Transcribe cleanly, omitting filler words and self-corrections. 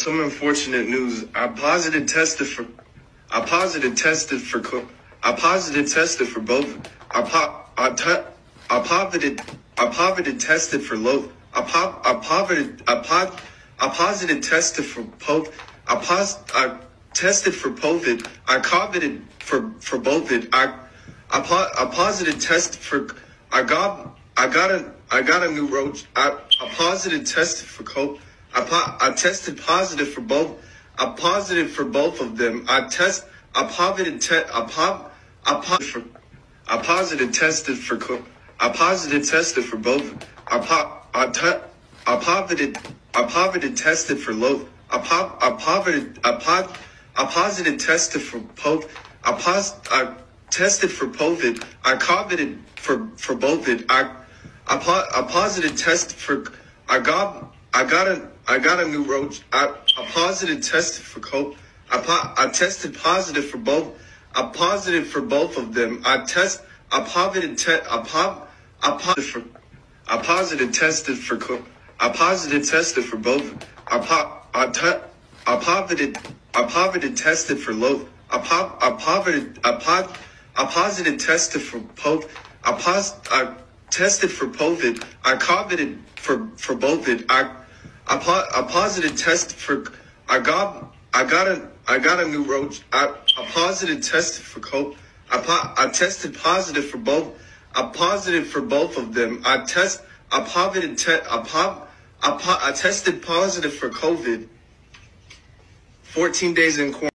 Some unfortunate news. I positive tested for both. I tested for low. I positive tested for both. I tested for COVID. I coveted for both it. I positive test for. I got a new roach. I positive tested for COVID. I tested positive for both. I positive for both of them. I positive tested for I positive tested for both. I positive tested for low. I positive tested for both. I tested for COVID. I coveted for both it. I positive test for. I got a new roach. I positive tested for COVID. I tested positive for both. I positive for both of them. I positive tested for I positive tested for both. I positive tested for low. I positive tested for both. I tested for COVID. I coveted for both it. I positive test for. I got a new roach. I positive tested for COVID. I tested positive for both. I positive for both of them. I tested positive for COVID. 14 days in quarantine.